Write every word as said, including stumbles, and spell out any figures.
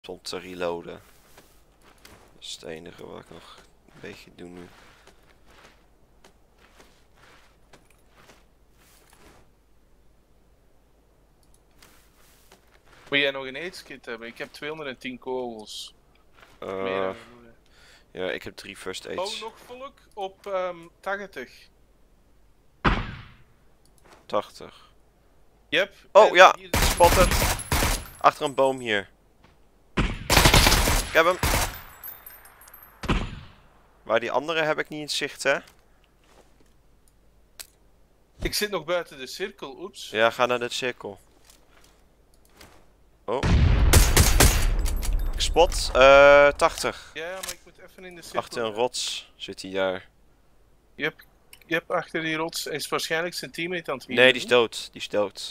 Stond te reloaden. Dat is het enige wat ik nog een beetje doe nu. Moet jij nog een aidskit hebben? Ik heb tweehonderdtien kogels. Uh, Meer dan genoeg. ja, ik heb drie first aids. Oh, nog volk op um, tachtig. tachtig. Yep. Oh ja, spotted. Achter een boom hier. Ik heb hem. Waar die andere heb ik niet in zicht, hè? Ik zit nog buiten de cirkel, oeps. Ja, ga naar de cirkel. Oh. Ik spot, uh, tachtig. Ja, maar ik moet even in de cirkel. Achter een rots zit hij daar. Yep. Yep, achter die rots is waarschijnlijk zijn teammate aan het Nee, die is dood. Die is dood.